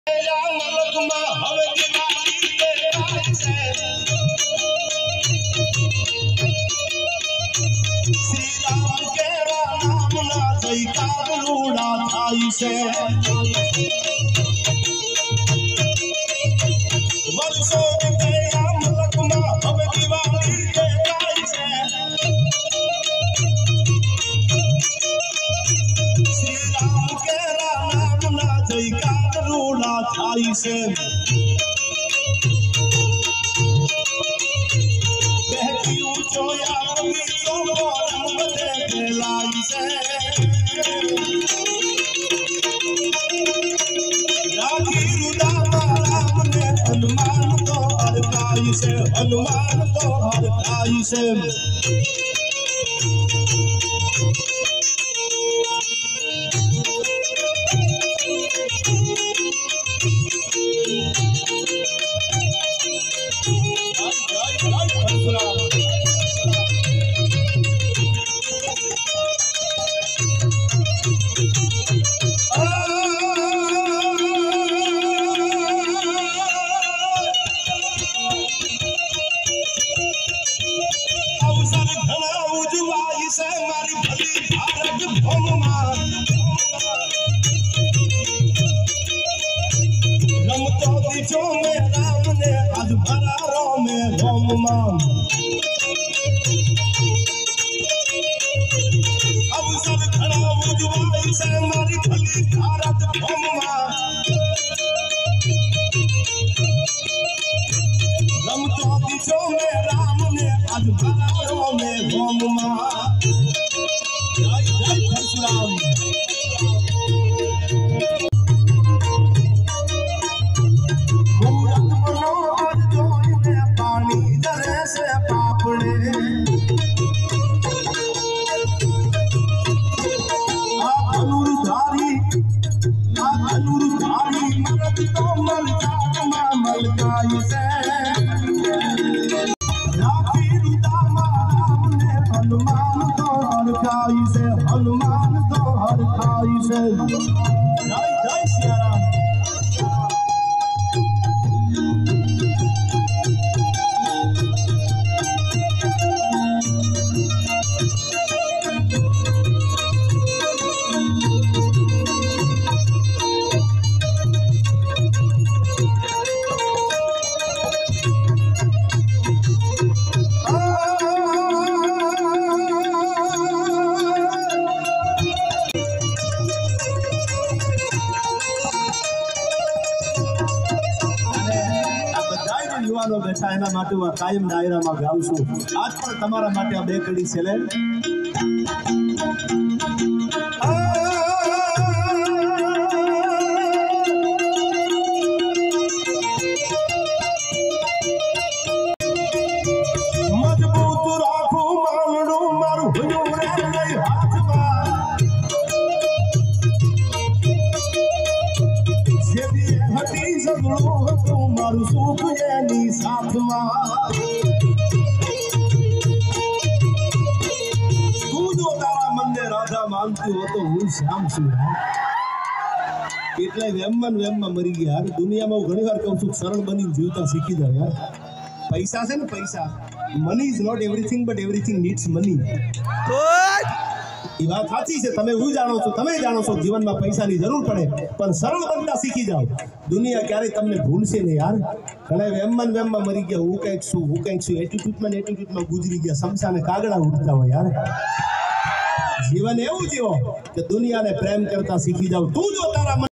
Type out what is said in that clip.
हनुमान तो हर खाई से બેઠા એના માટે હું કાયમ ડાયરામાં ગાઉં છું આજ પણ તમારા માટે આ બે કડી છે લે મજબૂત રાખું માનડું મારું ભયું રે લઈ હાથમાં જેવી હતી ઝઘડું હતું મારું સુખ એની સાથમાં તું જો તારા મનને રાધા માનતી હો તો હું શ્યામ છું એટલે વેમમાં મરી ગયા યાર દુનિયામાં હું ઘણી વાર કહું છું સરળ બનીને જીવતા શીખી જાવ યાર પૈસા છે ને પૈસા money is not everything but everything needs money એ વાત સાચી છે તમે હું જાણો છો તમે જાણો છો જીવનમાં પૈસાની જરૂર પડે પણ સરળ બનતા શીખી જાઓ દુનિયા ક્યારેય તમને ભૂલશે નહીં યાર ઘણા વેમમાં મરી ગયા હું કંઈક છું એટીટ્યુડમાં ગુજરી ગયા સમસાને કાગડા ઉડતા હોય યાર જીવન એવું જીવો કે દુનિયાને પ્રેમ કરતા શીખી જાવ તું જો તારા